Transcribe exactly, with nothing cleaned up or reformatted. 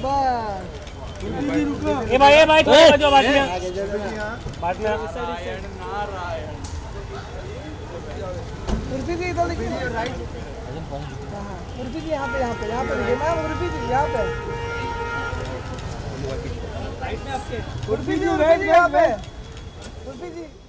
शाबाश। ए भाई ए भाई थोड़ा जो बात में बात में उर्फी जी इधर देखिए राइट। हां उर्फी जी यहाँ पे यहाँ पे यहाँ पे देखिए मैम उर्फी जी यहाँ पे राइट में आपके उर्फी जी उर्फी जी यहाँ पे उर्फी जी